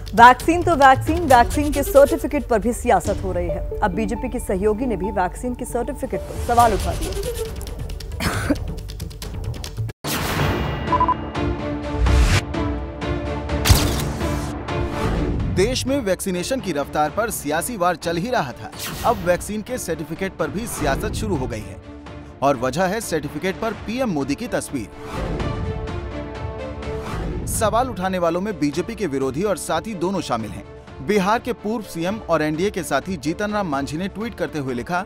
Vaccine तो vaccine के certificate पर भी सियासत हो रही है। अब बीजेपी की सहयोगी ने भी वैक्सीन के सर्टिफिकेट पर सवाल उठा दिए। देश में वैक्सीनेशन की रफ्तार पर सियासी वार चल ही रहा था। अब वैक्सीन के सर्टिफिकेट पर भी सियासत शुरू हो गई है और वजह है सर्टिफिकेट पर पीएम मोदी की तस्वीर। सवाल उठाने वालों में बीजेपी के विरोधी और साथी दोनों शामिल हैं। बिहार के पूर्व सीएम और एनडीए के साथी जीतन राम मांझी ने ट्वीट करते हुए लिखा,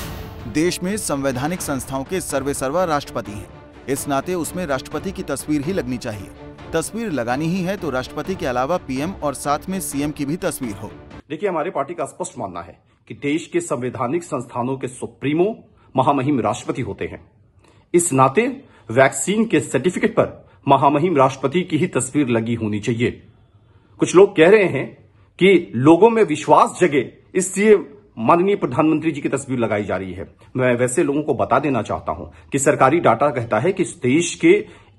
देश में संवैधानिक संस्थाओं के सर्वेसर्वा राष्ट्रपति हैं, इस नाते उसमें राष्ट्रपति की तस्वीर ही लगनी चाहिए। तस्वीर लगानी ही है तो राष्ट्रपति के अलावा पीएम और साथ में सीएम की भी तस्वीर हो। देखिए, हमारी पार्टी का स्पष्ट मानना है कि देश के संवैधानिक संस्थानों के सुप्रीमो महामहिम राष्ट्रपति होते हैं। इस नाते वैक्सीन के सर्टिफिकेट पर महामहिम राष्ट्रपति की ही तस्वीर लगी होनी चाहिए। कुछ लोग कह रहे हैं कि लोगों में विश्वास जगे, इसलिए माननीय प्रधानमंत्री जी की तस्वीर लगाई जा रही है। मैं वैसे लोगों को बता देना चाहता हूं कि सरकारी डाटा कहता है कि इस देश के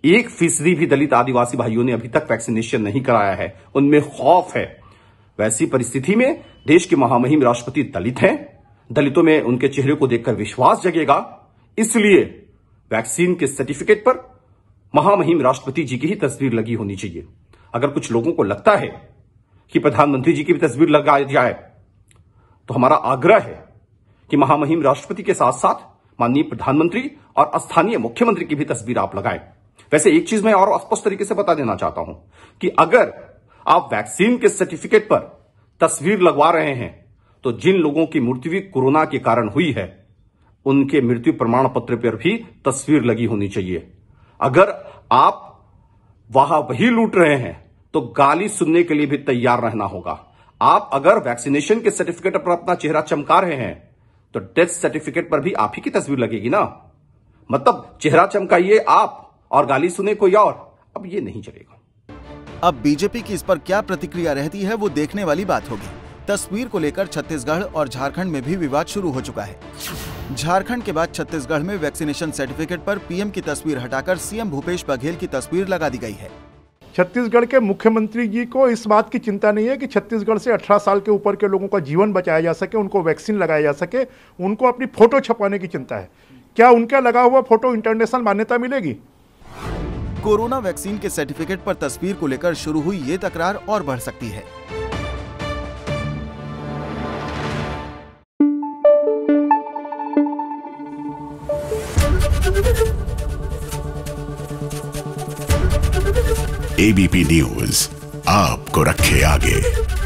1% भी दलित आदिवासी भाइयों ने अभी तक वैक्सीनेशन नहीं कराया है। उनमें खौफ है। वैसी परिस्थिति में देश के महामहिम राष्ट्रपति दलित हैं, दलितों में उनके चेहरे को देखकर विश्वास जगेगा, इसलिए वैक्सीन के सर्टिफिकेट पर महामहिम राष्ट्रपति जी की ही तस्वीर लगी होनी चाहिए। अगर कुछ लोगों को लगता है कि प्रधानमंत्री जी की भी तस्वीर लगाई जाए तो हमारा आग्रह है कि महामहिम राष्ट्रपति के साथ साथ माननीय प्रधानमंत्री और स्थानीय मुख्यमंत्री की भी तस्वीर आप लगाएं। वैसे एक चीज मैं और स्पष्ट तरीके से बता देना चाहता हूं कि अगर आप वैक्सीन के सर्टिफिकेट पर तस्वीर लगवा रहे हैं तो जिन लोगों की मृत्यु कोरोना के कारण हुई है उनके मृत्यु प्रमाण पत्र पर भी तस्वीर लगी होनी चाहिए। अगर आप वहां वही लूट रहे हैं तो गाली सुनने के लिए भी तैयार रहना होगा। आप अगर वैक्सीनेशन के सर्टिफिकेट पर अपना चेहरा चमका रहे हैं तो डेथ सर्टिफिकेट पर भी आप ही की तस्वीर लगेगी ना। मतलब चेहरा चमकाइए आप और गाली सुने कोई और, अब ये नहीं चलेगा। अब बीजेपी की इस पर क्या प्रतिक्रिया रहती है वो देखने वाली बात होगी। तस्वीर को लेकर छत्तीसगढ़ और झारखंड में भी विवाद शुरू हो चुका है। झारखंड के बाद छत्तीसगढ़ में वैक्सीनेशन सर्टिफिकेट पर पीएम की तस्वीर हटाकर सीएम भूपेश बघेल की तस्वीर लगा दी गई है। छत्तीसगढ़ के मुख्यमंत्री जी को इस बात की चिंता नहीं है कि छत्तीसगढ़ से 18 साल के ऊपर के लोगों का जीवन बचाया जा सके, उनको वैक्सीन लगाया जा सके। उनको अपनी फोटो छपवाने की चिंता है। क्या उनका लगा हुआ फोटो इंटरनेशनल मान्यता मिलेगी? कोरोना वैक्सीन के सर्टिफिकेट पर तस्वीर को लेकर शुरू हुई ये तकरार और बढ़ सकती है। एबीपी न्यूज आपको रखे आगे।